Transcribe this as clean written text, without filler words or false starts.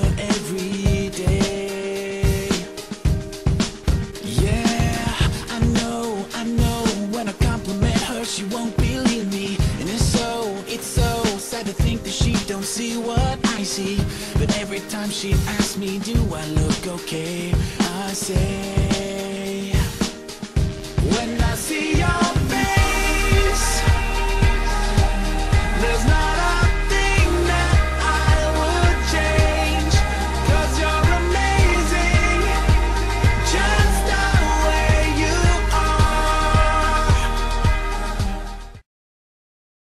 her every day. Yeah, I know, when I compliment her she won't believe me. And it's so sad to think that she don't see what I see. But every time she asks me, do I look okay? I say, when I see your